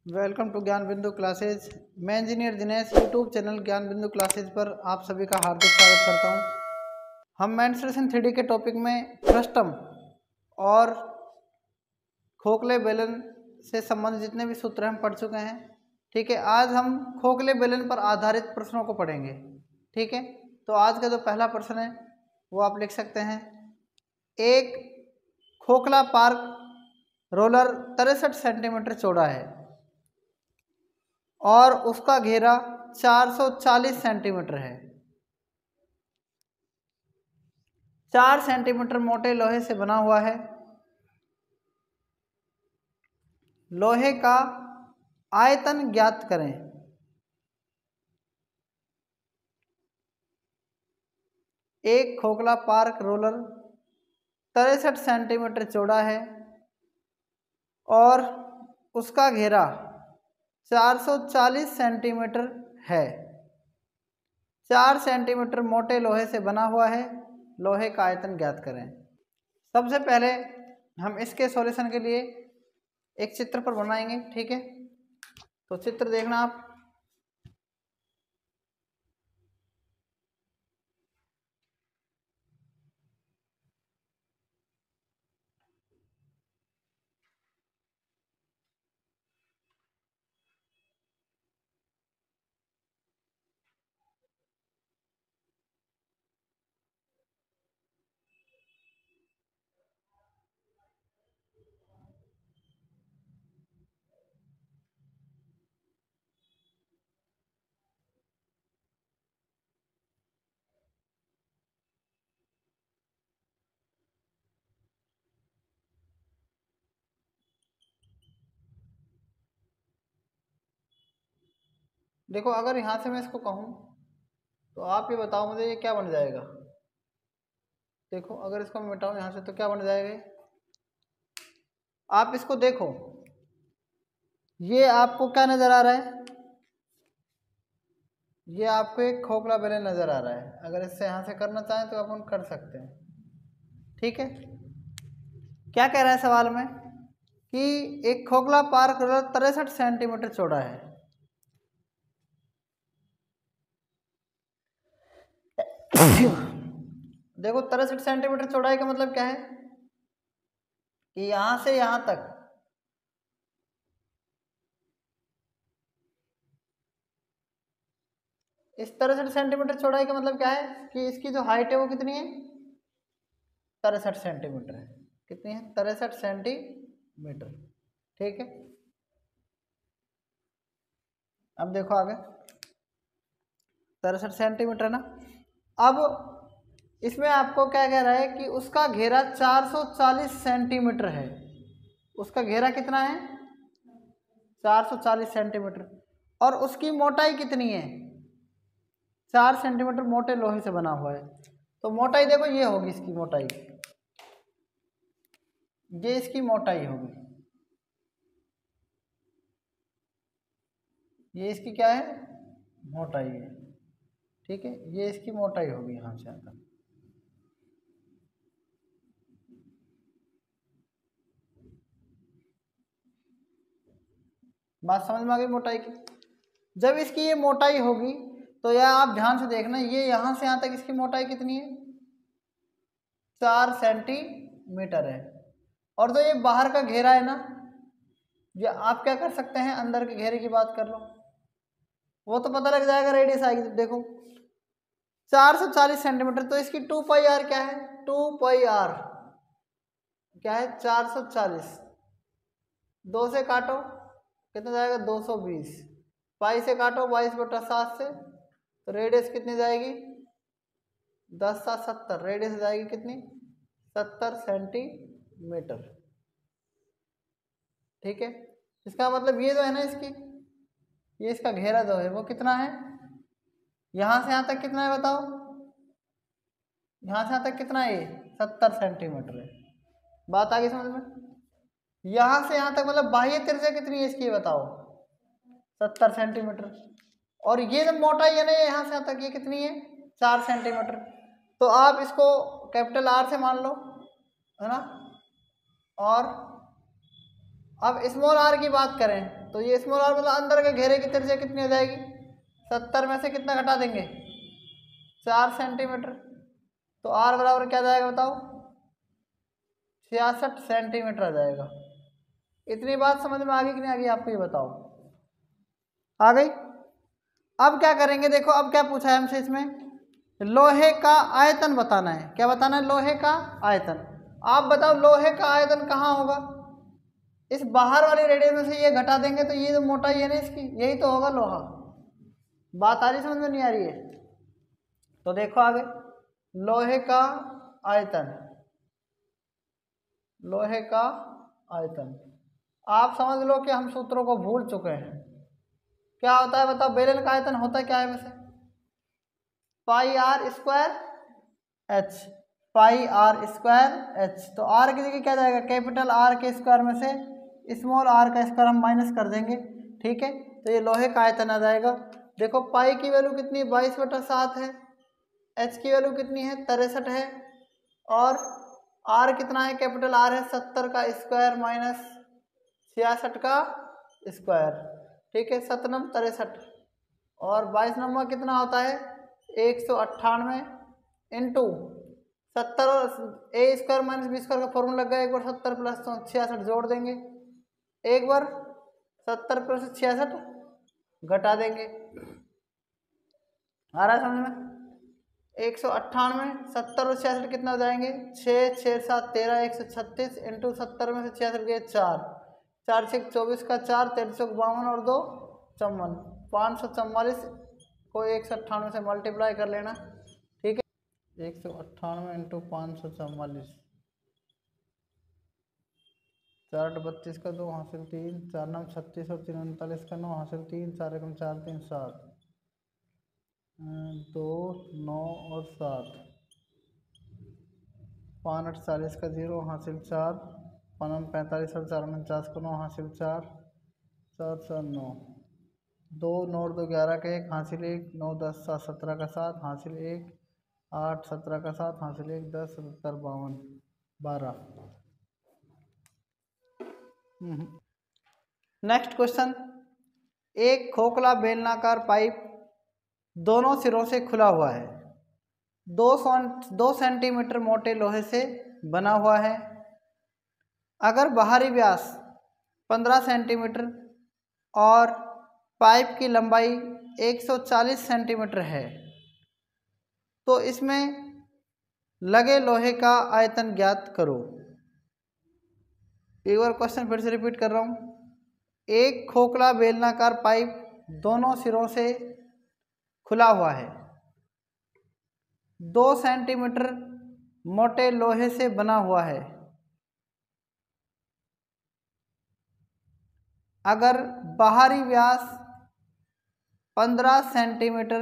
Welcome to ज्ञान बिंदु classes. मैं इंजीनियर दिनेश यूट्यूब चैनल ज्ञान बिंदु क्लासेज पर आप सभी का हार्दिक स्वागत करता हूं। हम मेंस्ट्रुएशन थ्योरी के टॉपिक में फ्रस्टम और खोखले बेलन से संबंधित जितने भी सूत्र हम पढ़ चुके हैं। ठीक है, आज हम खोखले बेलन पर आधारित प्रश्नों को पढ़ेंगे। ठीक है, तो आज का जो पहला प्रश्न है वो आप लिख सकते हैं। एक खोखला पार्क रोलर 63 सेंटीमीटर चौड़ा है और उसका घेरा 440 सेंटीमीटर है। 4 सेंटीमीटर मोटे लोहे से बना हुआ है। लोहे का आयतन ज्ञात करें। एक खोखला पार्क रोलर 63 सेंटीमीटर चौड़ा है और उसका घेरा 440 सेंटीमीटर है। 4 सेंटीमीटर मोटे लोहे से बना हुआ है। लोहे का आयतन ज्ञात करें। सबसे पहले हम इसके सॉल्यूशन के लिए एक चित्र पर बनाएंगे। ठीक है, तो चित्र देखना आप। देखो, अगर यहाँ से मैं इसको कहूँ तो आप ये बताओ मुझे, ये क्या बन जाएगा। देखो, अगर इसको मैं मिटाऊँ यहाँ से तो क्या बन जाएगा। आप इसको देखो, ये आपको क्या नजर आ रहा है। ये आपको एक खोखला बेलन नजर आ रहा है। अगर इससे यहाँ से करना चाहें तो अपन कर सकते हैं। ठीक है, क्या कह रहा है सवाल में कि एक खोखला पार्क रोलर 63 सेंटीमीटर चौड़ा है। देखो, 63 सेंटीमीटर चौड़ाई का मतलब क्या है कि यहां से यहां तक इस 63 सेंटीमीटर चौड़ाई का मतलब क्या है कि इसकी जो हाइट है वो कितनी है, 63 सेंटीमीटर है। कितनी है, 63 सेंटीमीटर। ठीक है, अब देखो आगे, 63 सेंटीमीटर ना। अब इसमें आपको क्या कह रहा है कि उसका घेरा 440 सेंटीमीटर है। उसका घेरा कितना है, 440 सेंटीमीटर। और उसकी मोटाई कितनी है, 4 सेंटीमीटर मोटे लोहे से बना हुआ है। तो मोटाई देखो, ये होगी इसकी मोटाई, ये इसकी मोटाई होगी। ये इसकी क्या है, मोटाई है। ठीक है, ये इसकी मोटाई होगी यहाँ से यहाँ तक। बात समझ में आ गई मोटाई की। जब इसकी ये मोटाई होगी तो यह आप ध्यान से देखना, ये यहाँ से यहाँ तक इसकी मोटाई कितनी है, 4 सेंटीमीटर है। और जो ये बाहर का घेरा है ना, ये आप क्या कर सकते हैं, अंदर के घेरे की बात कर लो, वो तो पता लग जाएगा, रेडियस आएगी। देखो 440 सेंटीमीटर, तो इसकी 2 पाई आर क्या है, 2 पाई आर क्या है, 440। 2 से काटो कितना जाएगा, 220। पाई से काटो 22/7 से, तो रेडियस कितनी जाएगी, 10 7 70। रेडियस जाएगी कितनी, 70 सेंटीमीटर। ठीक है, इसका मतलब ये जो है ना, इसकी ये इसका घेरा जो है वो कितना है, यहाँ से यहाँ तक कितना है बताओ, यहाँ से यहाँ तक कितना है, 70 सेंटीमीटर है। बात आ गई समझ में। यहाँ से यहाँ तक मतलब बाह्य त्रिज्या कितनी है इसकी, ये बताओ, 70 सेंटीमीटर। और ये जो मोटाई है ना, यहाँ से यहाँ तक ये कितनी है, 4 सेंटीमीटर। तो आप इसको कैपिटल आर से मान लो, है ना। और अब स्मॉल आर की बात करें तो ये स्मॉल आर मतलब अंदर के घेरे की त्रिज्या कितनी हो जाएगी, 70 में से कितना घटा देंगे, 4 सेंटीमीटर। तो आर बराबर क्या जाएगा बताओ, 66 सेंटीमीटर आ जाएगा। इतनी बात समझ में आ गई कि नहीं आ गई आपको ये बताओ, आ गई। अब क्या करेंगे, देखो अब क्या पूछा है हमसे, इसमें लोहे का आयतन बताना है। क्या बताना है, लोहे का आयतन। आप बताओ लोहे का आयतन कहाँ होगा, इस बाहर वाली रेडियस में से ये घटा देंगे तो ये जो मोटाई है ना इसकी, यही तो होगा लोहा। बात आ रही समझ में नहीं आ रही है, तो देखो आगे, लोहे का आयतन, लोहे का आयतन। आप समझ लो कि हम सूत्रों को भूल चुके हैं। क्या होता है बताओ, बेलन का आयतन होता है क्या है वैसे, pi r square h, pi r square h. तो आर की जगह क्या जाएगा, कैपिटल आर के स्क्वायर में से स्मॉल आर का स्क्वायर हम माइनस कर देंगे, ठीक है। तो ये लोहे का आयतन आ जाएगा। देखो पाई की वैल्यू कितनी, 22/7 है, एच की वैल्यू कितनी है, 63 है, और आर कितना है, कैपिटल आर है 70 का स्क्वायर माइनस 66 का स्क्वायर, ठीक है, 7×9 63, और 22 नंबर कितना होता है 198 इंटू 70, और a square minus b square का फॉर्मूला लग गया, एक बार 70 प्लस 66 जोड़ देंगे, एक बार 70 प्लस 66 घटा देंगे। आ रहा है समझ में, 198, 70 और 66 कितना हो जाएंगे, 6, 6, 7, 13, 136 इंटू 70 में से 66 गए 4, 4 6 24 का 4, 352 और 2 54, 544 को 198 से मल्टीप्लाई कर लेना, ठीक है। 198 इंटू 544, 4 8 32 का 2 हासिल 3, 4 9 36 और 3 39 का 9 हासिल 3, 4 1 4 3 7, 2 9 और 7, 5 8 40 का 0 हासिल 4, 5 45 और 4 49 का 9 हासिल 4, 4 4 9, 2 9 और 2 11 का 1 हासिल 1, 9 10 7 17 का 7 हासिल 1, 8 17 का 7 हासिल 1, 10 77 52 12। नेक्स्ट क्वेश्चन, एक खोखला बेलनाकार पाइप दोनों सिरों से खुला हुआ है, 2 सेंटीमीटर मोटे लोहे से बना हुआ है। अगर बाहरी व्यास 15 सेंटीमीटर और पाइप की लंबाई 140 सेंटीमीटर है, तो इसमें लगे लोहे का आयतन ज्ञात करो। एक बार क्वेश्चन फिर से रिपीट कर रहा हूँ, एक खोखला बेलनाकार पाइप दोनों सिरों से खुला हुआ है, 2 सेंटीमीटर मोटे लोहे से बना हुआ है। अगर बाहरी व्यास 15 सेंटीमीटर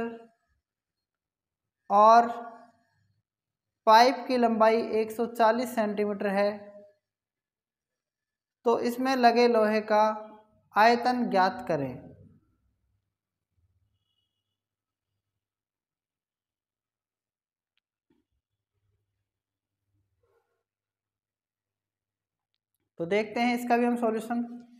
और पाइप की लंबाई 140 सेंटीमीटर है, तो इसमें लगे लोहे का आयतन ज्ञात करें। तो देखते हैं इसका भी हम सॉल्यूशन।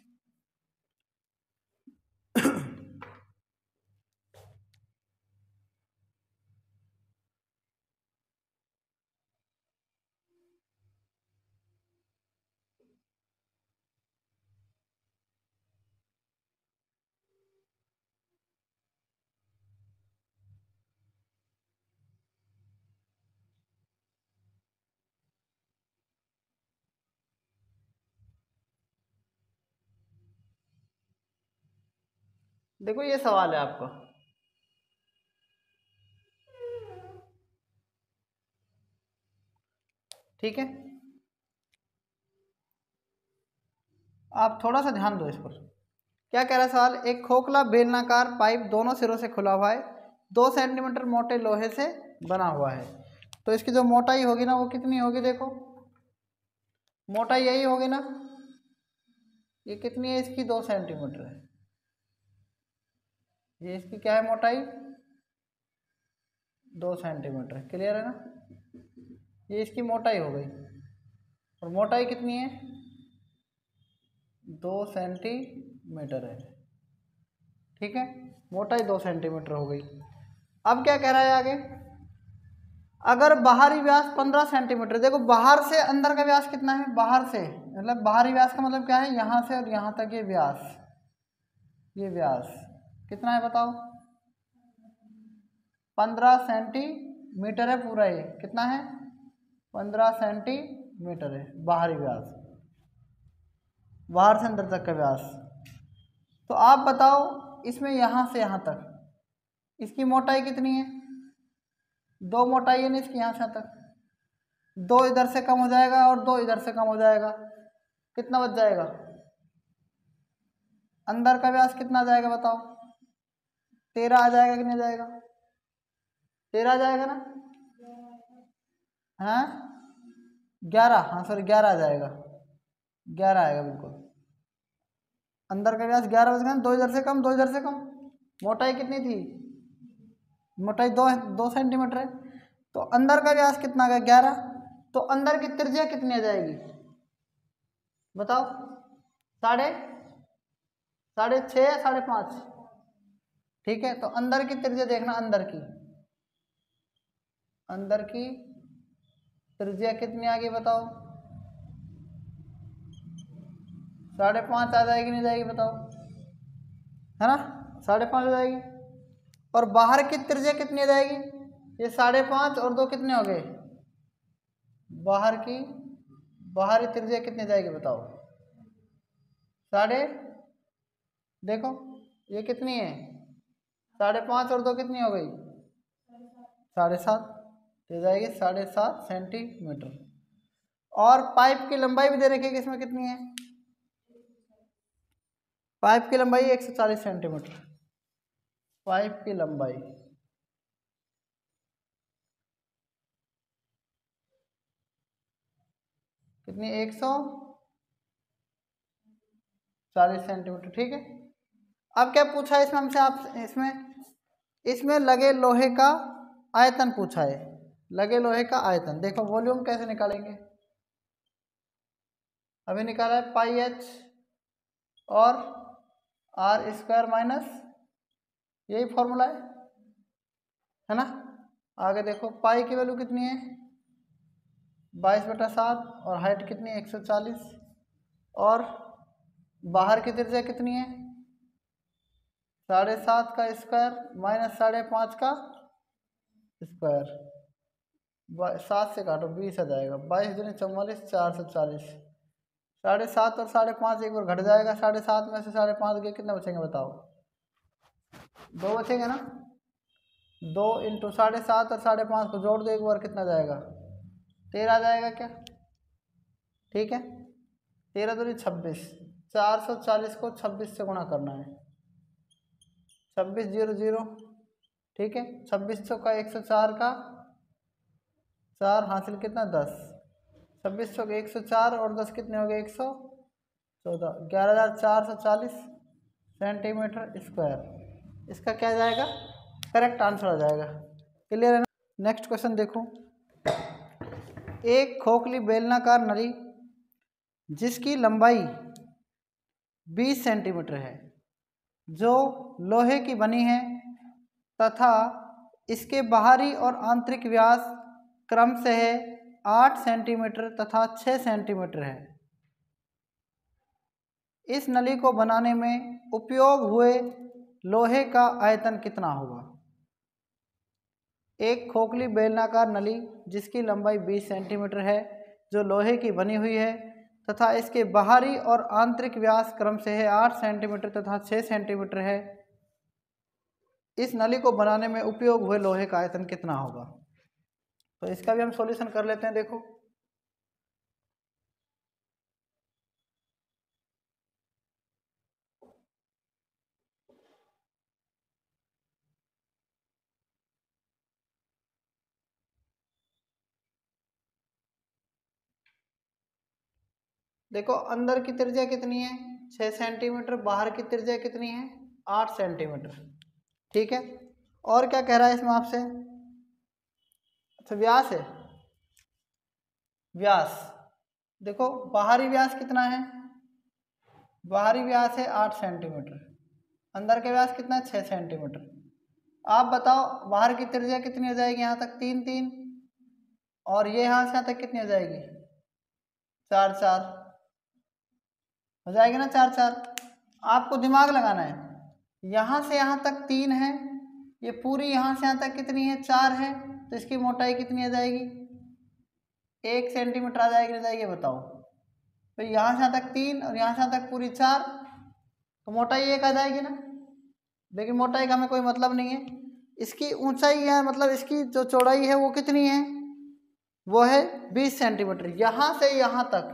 देखो ये सवाल है आपका, ठीक है, आप थोड़ा सा ध्यान दो इस पर। क्या कह रहा है सवाल, एक खोखला बेलनाकार पाइप दोनों सिरों से खुला हुआ है, 2 सेंटीमीटर मोटे लोहे से बना हुआ है। तो इसकी जो मोटाई होगी ना वो कितनी होगी, देखो मोटाई यही होगी ना, ये कितनी है इसकी, 2 सेंटीमीटर है। ये इसकी क्या है मोटाई, 2 सेंटीमीटर, क्लियर है ना। ये इसकी मोटाई हो गई, और मोटाई कितनी है, 2 सेंटीमीटर। मीटर है। ठीक है, मोटाई 2 सेंटीमीटर हो गई। अब क्या कह रहा है आगे, अगर बाहरी व्यास 15 सेंटीमीटर, देखो बाहर से अंदर का व्यास कितना है, बाहर से मतलब बाहरी व्यास का मतलब क्या है, यहाँ से और यहाँ तक ये व्यास, ये व्यास कितना है बताओ, 15 सेंटीमीटर है पूरा, ये कितना है 15 सेंटीमीटर है बाहरी व्यास, बाहर से अंदर तक का व्यास। तो आप बताओ इसमें यहाँ से यहाँ तक इसकी मोटाई कितनी है, 2 मोटाई है ना इसकी, यहाँ से यहाँ तक, 2 इधर से कम हो जाएगा और 2 इधर से कम हो जाएगा, कितना बच जाएगा, अंदर का व्यास कितना आ जाएगा बताओ, 13 आ जाएगा कि नहीं जाएगा, 13 आ जाएगा ना, हाँ 11, हाँ सॉरी 11 आ जाएगा, 11 आएगा बिल्कुल, अंदर का व्यास 11 बच गया, 2 इधर से कम 2 इधर से कम। मोटाई कितनी थी, मोटाई 2 सेंटीमीटर है, तो अंदर का व्यास कितना आ गया 11, तो अंदर की त्रिज्या कितनी आ जाएगी बताओ, 6.5 या 5.5। ठीक है, तो अंदर की त्रिज्या देखना, अंदर की त्रिज्या कितनी आ गई बताओ, 5.5 आ जाएगी नहीं जाएगी बताओ, है ना 5.5 आ जाएगी। और बाहर की त्रिज्या कितनी आ जाएगी, ये 5.5 और 2 कितने हो गए, बाहरी त्रिज्या कितनी आ जाएगी बताओ, देखो ये कितनी है 5.5 और 2 कितनी हो गई 7.5, तो जाएगी 7.5 सेंटीमीटर। और पाइप की लंबाई भी दे रखी है कि इसमें कितनी है, पाइप की लंबाई 140 सेंटीमीटर, पाइप की लंबाई कितनी 140 सेंटीमीटर। ठीक है, अब क्या पूछा है इसमें हमसे, आप इसमें लगे लोहे का आयतन पूछा है, लगे लोहे का आयतन। देखो वॉल्यूम कैसे निकालेंगे, अभी निकाला है पाई एच और आर स्क्वायर माइनस, यही फॉर्मूला है ना। आगे देखो पाई की वैल्यू कितनी है 22/7 और हाइट कितनी है 140, और बाहर की त्रिज्या कितनी है 7.5 का स्क्वायर माइनस 5.5 का स्क्वायर, 7 से काटो 20 आ जाएगा, 22 दूनी 44, 440, 7.5 और 5.5 एक बार घट जाएगा, 7.5 में से 5.5 गए कितने बचेंगे बताओ, 2 बचेंगे ना, 2 इंटू 7.5 और 5.5 को जोड़ दो एक बार, कितना जाएगा 13 आ जाएगा क्या। ठीक है, 13 दूनी 26, 440 को 26 से गुणा करना है, 26 0 0। ठीक है, 26 का 104 का 4 हासिल कितना 10, 26 का 104 और 10 कितने हो गए 114, 11,440 सेंटीमीटर स्क्वायर, इसका क्या जाएगा करेक्ट आंसर आ जाएगा। क्लियर है ना। नेक्स्ट क्वेश्चन देखो, एक खोखली बेलनाकार नली जिसकी लंबाई 20 सेंटीमीटर है, जो लोहे की बनी है तथा इसके बाहरी और आंतरिक व्यास क्रमशः 8 सेंटीमीटर तथा 6 सेंटीमीटर है, इस नली को बनाने में उपयोग हुए लोहे का आयतन कितना होगा। एक खोखली बेलनाकार नली जिसकी लंबाई 20 सेंटीमीटर है, जो लोहे की बनी हुई है तथा इसके बाहरी और आंतरिक व्यास क्रमशः 8 सेंटीमीटर तथा 6 सेंटीमीटर है, इस नली को बनाने में उपयोग हुए लोहे का आयतन कितना होगा। तो इसका भी हम सॉल्यूशन कर लेते हैं। देखो देखो अंदर की त्रिज्या कितनी है 6 सेंटीमीटर, बाहर की त्रिज्या कितनी है 8 सेंटीमीटर। ठीक है, और क्या कह रहा है इसमें आपसे, अच्छा व्यास है, व्यास देखो बाहरी व्यास कितना है बाहरी व्यास है 8 सेंटीमीटर, अंदर का व्यास कितना है 6 सेंटीमीटर। आप बताओ बाहर की त्रिज्या कितनी हो जाएगी यहाँ तक 3 3, और ये यहाँ से यहाँ तक कितनी हो जाएगी 4 4 हो जाएगी ना 4 4। आपको दिमाग लगाना है, यहाँ से यहाँ तक 3 है, ये पूरी यहाँ से यहाँ तक कितनी है 4 है, तो इसकी मोटाई कितनी आ जाएगी 1 सेंटीमीटर आ जाएगी, नहीं जाएगी बताओ। तो यहाँ से यहाँ तक 3 और यहाँ से यहाँ तक पूरी 4, तो मोटाई 1 आ जाएगी ना। लेकिन मोटाई का हमें कोई मतलब नहीं है, इसकी ऊंचाई है मतलब इसकी जो चौड़ाई है वो कितनी है, वो है 20 सेंटीमीटर। यहाँ से यहाँ तक,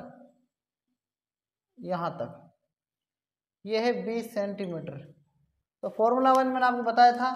यहाँ तक ये है 20 सेंटीमीटर। तो फॉर्मूला 1 मैंने आपको बताया था,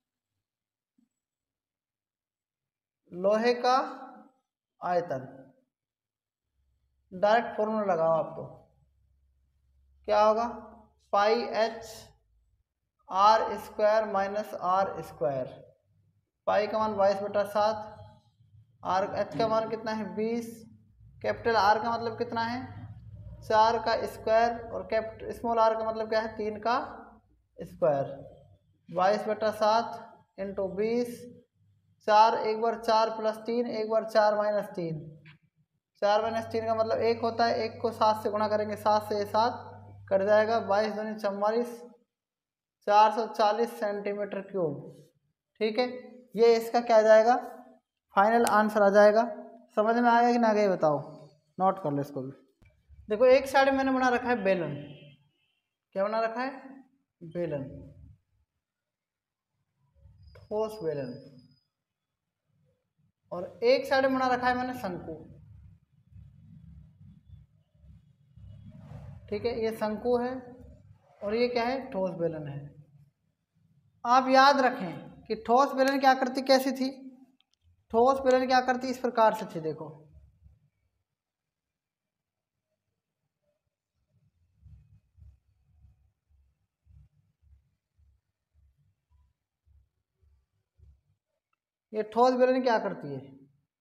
लोहे का आयतन, डायरेक्ट फॉर्मूला लगाओ आपको, क्या होगा pi h r square minus r square. Pi का मान 22/7, आर एच का मान कितना है 20, कैपिटल आर का मतलब कितना है 4 का स्क्वायर, और कैपिटल स्मॉल आर का मतलब क्या है 3 का स्क्वायर। 22/7 इंटू 20, 4 एक बार 4 प्लस 3, एक बार 4 माइनस 3, 4 माइनस 3 का मतलब 1 होता है, 1 को 7 से गुणा करेंगे 7 से 7 कट जाएगा, 22 दूनी 44, 440 सेंटीमीटर क्यूब। ठीक है, ये इसका क्या आ जाएगा फाइनल आंसर आ जाएगा। समझ में आएगा कि ना आगे बताओ, नोट कर लो इसको भी। देखो एक साइड मैंने बना रखा है बेलन, क्या बना रखा है बेलन, ठोस बेलन, और एक साइड बना रखा है मैंने शंकु। ठीक है, ये शंकु है और ये क्या है ठोस बेलन है। आप याद रखें कि ठोस बेलन क्या करती कैसी थी, ठोस बेलन क्या करती इस प्रकार से थी, देखो ये ठोस बेलन क्या करती है,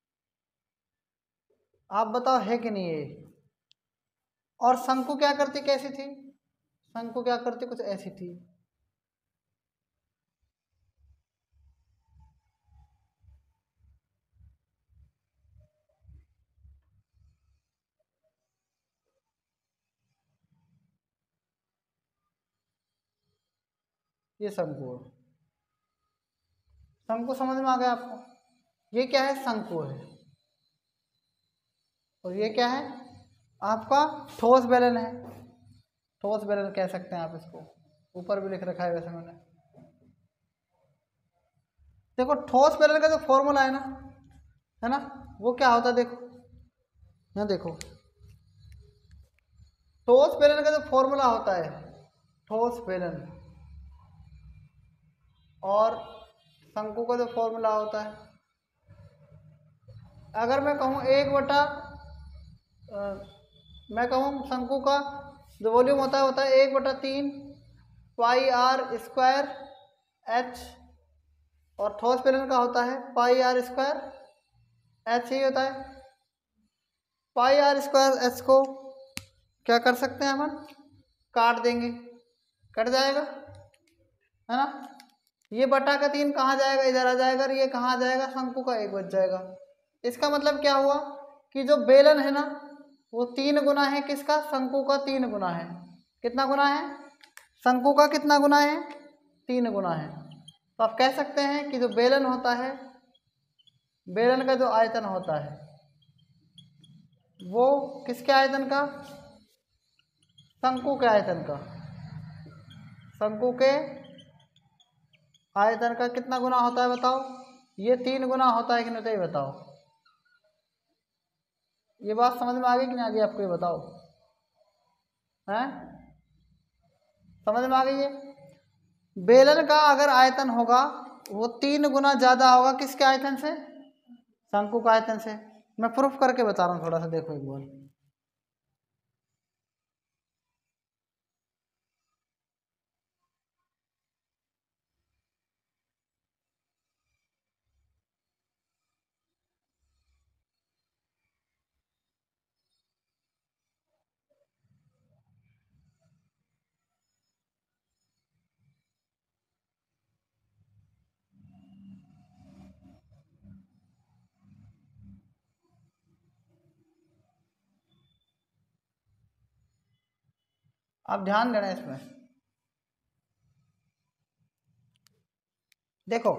आप बताओ है कि नहीं है। और शंकु क्या करती कैसी थी, शंकु क्या करती कुछ ऐसी थी। ये शंकु है, शंकु समझ में आ गया आपको। ये क्या है शंकु है, और ये क्या है आपका ठोस बेलन है, ठोस बेलन कह सकते हैं आप इसको, ऊपर भी लिख रखा है वैसे मैंने। देखो ठोस बेलन का जो फॉर्मूला है ना वो क्या होता है, देखो यहाँ देखो ठोस बेलन का जो फॉर्मूला होता है, ठोस बेलन, और शंकु का जो फॉर्मूला होता है, अगर मैं कहूँ मैं कहूँ शंकु का जो वॉल्यूम होता है 1/3 पाई आर स्क्वायर एच, और ठोस बेलन का होता है पाई आर स्क्वायर एच ही होता है। पाई आर स्क्वायर एच को क्या कर सकते हैं अपन, काट देंगे, कट जाएगा है ना। ये बटा का 3 कहाँ जाएगा, इधर आ जाएगा, और ये कहाँ आ जाएगा शंकु का 1 बच जाएगा। इसका मतलब क्या हुआ कि जो बेलन है ना वो 3 गुना है किसका, शंकु का 3 गुना है। कितना गुना है, शंकु का कितना गुना है 3 गुना है। तो आप कह सकते हैं कि जो बेलन होता है, बेलन का जो आयतन होता है वो किसके आयतन का, शंकु के आयतन का, शंकु के आयतन का कितना गुना होता है बताओ। ये 3 गुना होता है कि नहीं, तो ये बताओ। ये बात समझ में आ गई कि नहीं आ गई आपको, ये बताओ हैं, समझ में आ गई है। बेलन का अगर आयतन होगा वो 3 गुना ज़्यादा होगा किसके आयतन से, शंकु का आयतन से। मैं प्रूफ करके बता रहा हूँ, थोड़ा सा देखो एक बार। आप ध्यान देना इसमें। देखो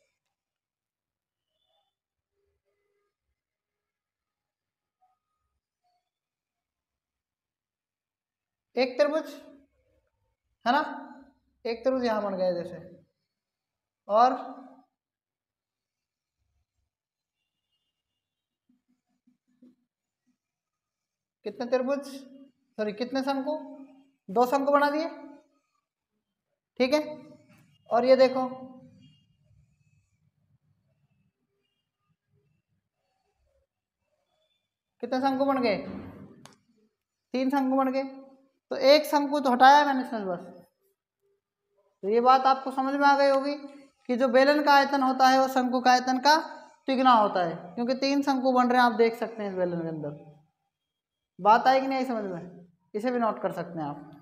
एक त्रिभुज है ना, एक त्रिभुज यहां बन गया जैसे, और कितने त्रिभुज, सॉरी कितने शंकु, 2 शंकु बना दिए, ठीक है। और ये देखो कितने शंकु बन गए, 3 शंकु बन गए। तो एक शंकु तो हटाया मैंने इसमें बस। तो ये बात आपको समझ में आ गई होगी कि जो बेलन का आयतन होता है वो शंकु का आयतन का तिगुना होता है, क्योंकि 3 शंकु बन रहे हैं, आप देख सकते हैं इस बेलन के अंदर। बात आई कि नहीं समझ में, इसे भी नोट कर सकते हैं आप।